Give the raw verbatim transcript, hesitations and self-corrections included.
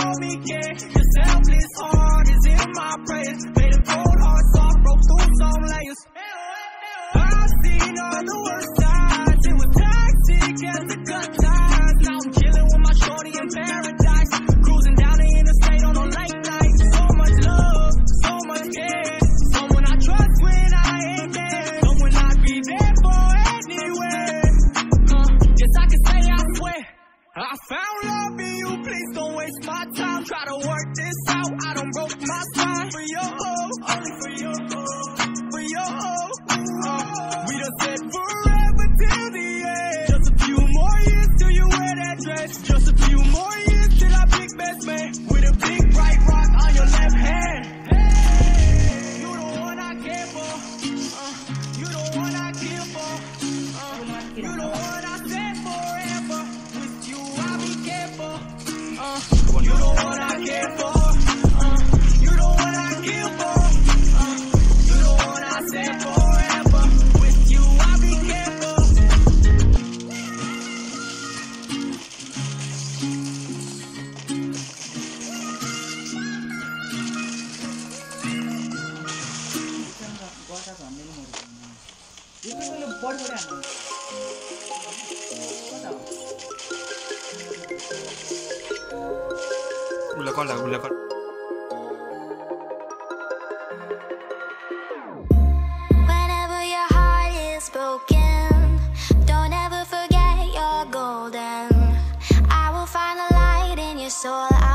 show me care. Your selfless heart is in my prayers. Made a cold heart soft, broke through some layers. I've seen all the worst sides. It was toxic as the good times. Now I'm chilling with my shorty in paradise. Cruising down the interstate on a late night. So much love, so much care. Someone I trust when I ain't there. Someone I'd be there for anywhere. Uh, yes, I can say I swear I found love in you. Please don't waste my time. Try to work this out. I done broke my spine for your hoe, only for your hoe, for your hoe. Uh, we done said forever till the end. Just a few more years till you wear that dress. Just a few more years till I big best man with a big bright rock on your left hand. Hey, you the one I care for. Uh, you the one I kill for. Uh, you the one I said forever. With you I'll be careful. Uh, you the one I care for. Uh, you the one I kill for. Uh, you the one I said forever. With you I'll be careful. Ulah kau lah, ulah kau. Whenever your heart is broken, don't ever forget you're golden. I will find the light in your soul.